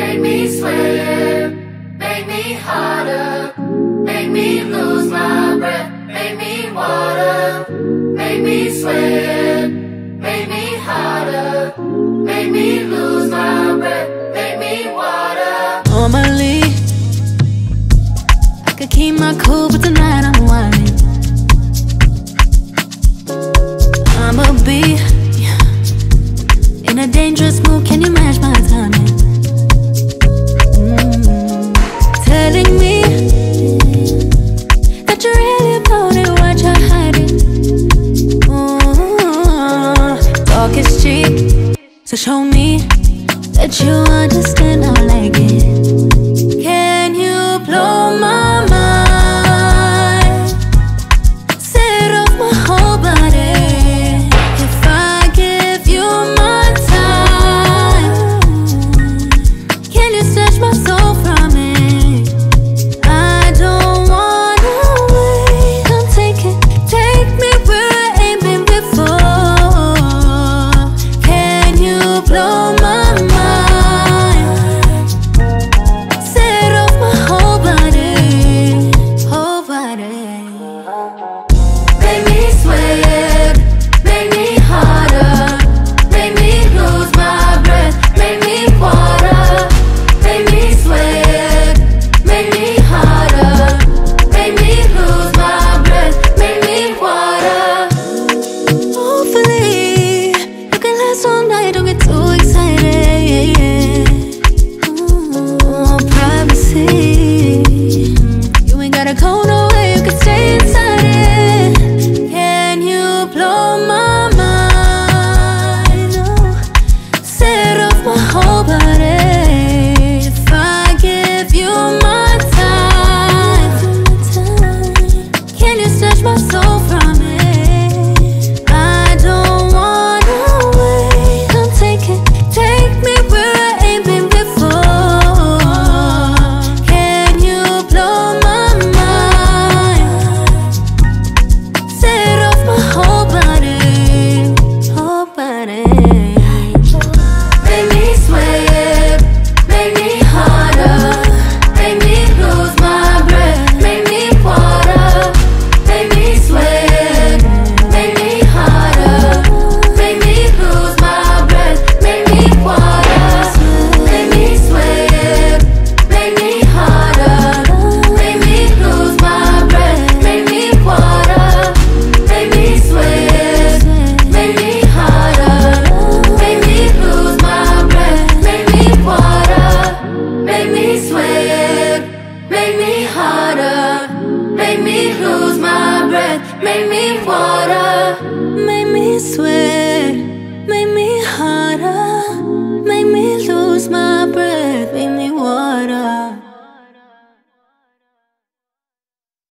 make me sweat, make me harder, make me lose my breath, make me water, make me sweat, make me harder, make me lose my breath, make me water. Normally, I could keep my cool, but tonight I'm wildin'. I'ma be in a dangerous mood, can you match my timing? Telling me that you're really about it, what you're hiding. Talk is cheap, so show me that you understand how I like it. Can you blow my mind? Set off my whole body. If I give you my time, can you snatch my soul from it? I don't wanna wait. Come take me where I ain't been before. Can you blow my mind? Set off my whole body, whole body. Make me sweat, make me harder, make me lose my breath, make me water, make me sweat, make me harder, make me lose my breath, make me water. Hopefully, you can last all night, don't get too excited. Privacy, you ain't gotta go nowhere, you can stay inside it. Can you blow my mind? Set off my whole body. If I give you my time, can you snatch my soul from it? I don't wanna wait. Come take me where I ain't been before. Can you blow my mind? Set off my whole body, whole body. Make me sweat, make me harder, make me lose my breath, make me water, make me sweat, make me harder, make me lose my breath, make me water, make me sweat, make me harder, make me lose my breath, make me water, make me sweat, make me harder, make me lose my breath, make me water, make me sweat, make me harder, make me lose my breath, make me water.